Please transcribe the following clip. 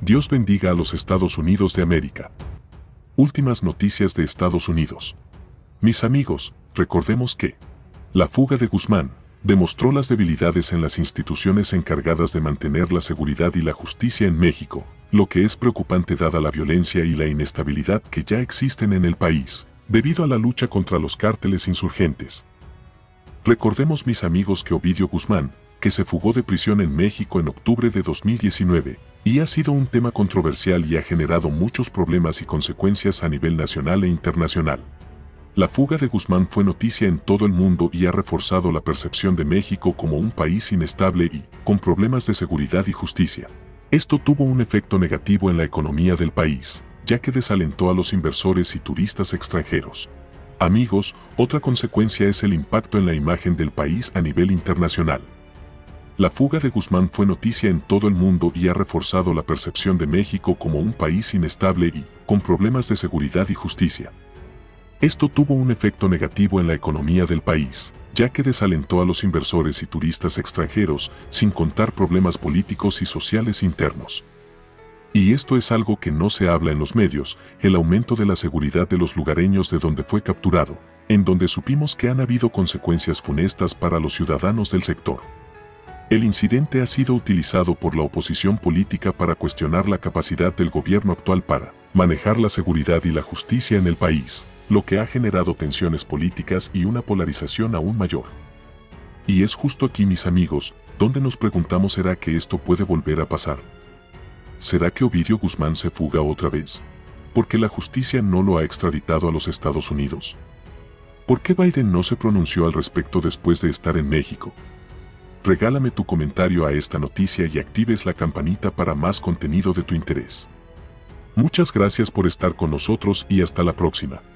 Dios bendiga a los Estados Unidos de América. Últimas noticias de Estados Unidos. Mis amigos, recordemos que la fuga de Guzmán demostró las debilidades en las instituciones encargadas de mantener la seguridad y la justicia en México, lo que es preocupante dada la violencia y la inestabilidad que ya existen en el país, debido a la lucha contra los cárteles insurgentes. Recordemos, mis amigos, que Ovidio Guzmán, que se fugó de prisión en México en octubre de 2019, y ha sido un tema controversial y ha generado muchos problemas y consecuencias a nivel nacional e internacional. La fuga de Guzmán fue noticia en todo el mundo y ha reforzado la percepción de México como un país inestable y con problemas de seguridad y justicia. Esto tuvo un efecto negativo en la economía del país, ya que desalentó a los inversores y turistas extranjeros. Amigos, otra consecuencia es el impacto en la imagen del país a nivel internacional. La fuga de Guzmán fue noticia en todo el mundo y ha reforzado la percepción de México como un país inestable y con problemas de seguridad y justicia. Esto tuvo un efecto negativo en la economía del país, ya que desalentó a los inversores y turistas extranjeros, sin contar problemas políticos y sociales internos. Y esto es algo que no se habla en los medios, el aumento de la seguridad de los lugareños de donde fue capturado, en donde supimos que han habido consecuencias funestas para los ciudadanos del sector. El incidente ha sido utilizado por la oposición política para cuestionar la capacidad del gobierno actual para manejar la seguridad y la justicia en el país, lo que ha generado tensiones políticas y una polarización aún mayor. Y es justo aquí, mis amigos, donde nos preguntamos: ¿será que esto puede volver a pasar? ¿Será que Ovidio Guzmán se fuga otra vez? ¿Por qué la justicia no lo ha extraditado a los Estados Unidos? ¿Por qué Biden no se pronunció al respecto después de estar en México? Regálame tu comentario a esta noticia y actives la campanita para más contenido de tu interés. Muchas gracias por estar con nosotros y hasta la próxima.